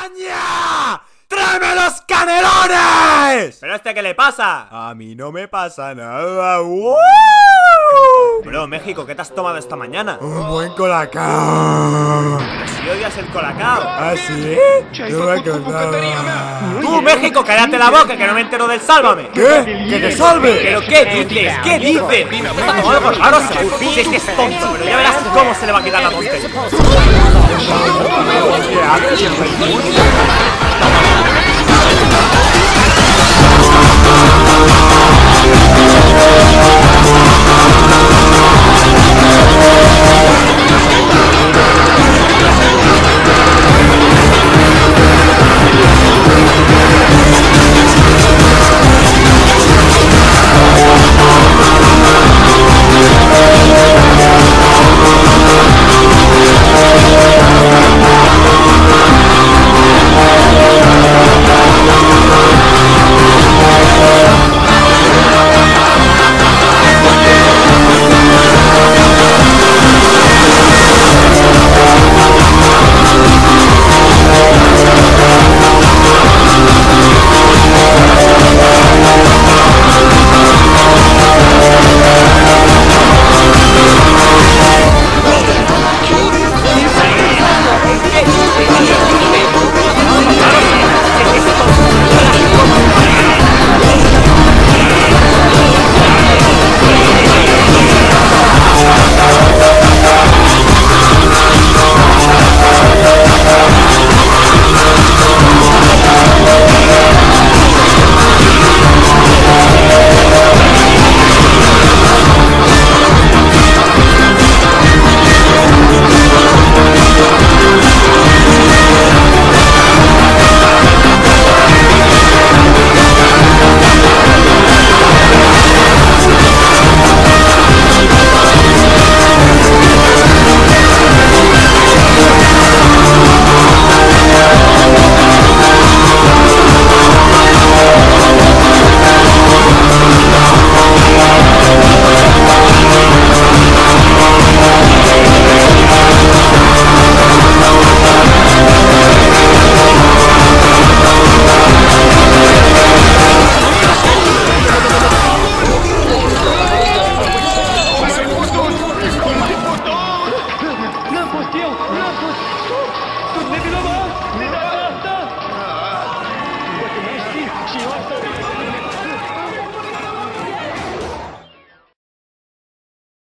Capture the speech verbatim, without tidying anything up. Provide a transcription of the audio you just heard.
¡España! ¡Tráeme los canelones! ¿Pero a este qué le pasa? A mí no me pasa nada. ¡Wow! Bro, México, ¿qué te has tomado esta mañana? Un buen colacao. Pero si odias el colacao. ¿Ah, sí? No me acordaba. Tú, México, cállate la boca, que no me entero del Sálvame. ¿Qué? ¡Que te salve! ¿Pero qué dices? ¿Qué dices? Me está tomando algo raro, seguro. Si es que es tonto, pero ya verás cómo se le va a quitar la tontería. ¿Qué haces?